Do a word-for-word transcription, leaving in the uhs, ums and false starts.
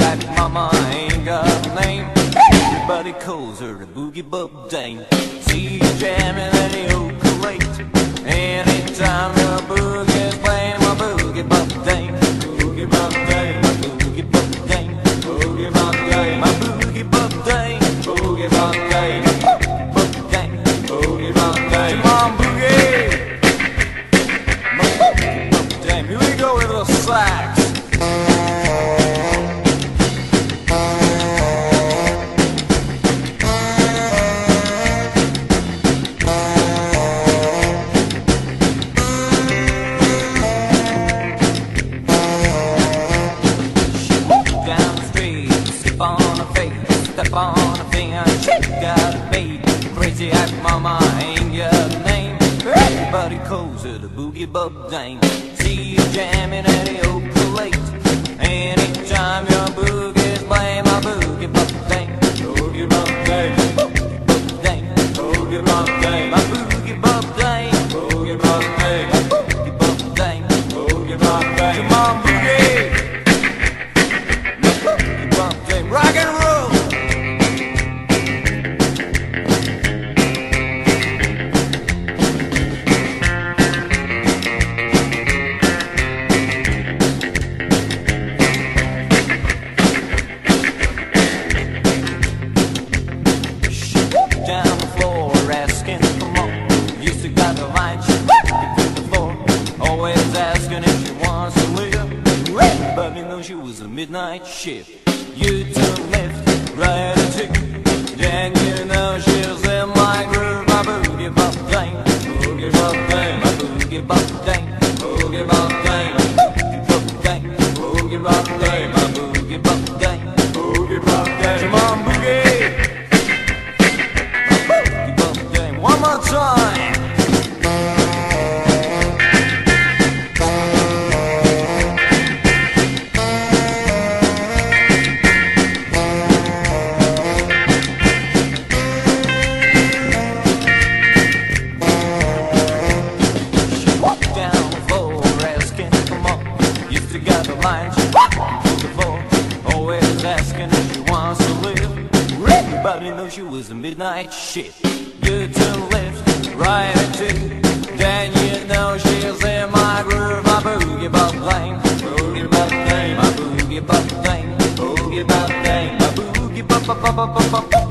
eyed mama ain't got a name. Everybody calls her the boogie bub dame. She's jamming at the ukulele. Anytime the boogie's playing, my boogie bub dame. Boogie bub dame, my boogie bub dame. Boogie bub dame, my boogie bub dame. Boogie bub dame, boogie dame. Boogie bub dame. Come on, boogie. My boogie bub dame. Here we go with the sax. Step on a finger, she got a baby. Crazy eyed mama ain't got a name. Everybody calls her the boogie bub dame. She's jamming at the ukulele. Anytime your boogie's playing, my boogie bub dame. Boogie bub dame, boogie bub dame, boogie bub dame, my boogie bub dame. Boogie bub dame, my boogie bub dame, boogie bub dame. Come on, boogie, my boogie bub dame, rock and roll. Down the floor asking for more. Used to got the line, she walked through the floor. Always asking if she wants to live. Everybody knows she was a midnight shift. You turn left, right and two. Then you know she's in my groove. My boogie bop dame, boogie bop dame, my boogie bop dame, boogie bop dame, my boogie bop dame, boogie bop dame, my boogie bop dame, boogie bop dame. Come on, boogie. One more time. She walked down the floor asking for more. Used to got the line, she walked to the floor, always asking if she wants to live. Everybody knows she was a midnight shit. You turn left, right and two. Then you know she's in my groove. My boogie bop dame, boogie bop dame, my boogie bop dame, boogie bop dame, my boogie bop bop bop bop bop.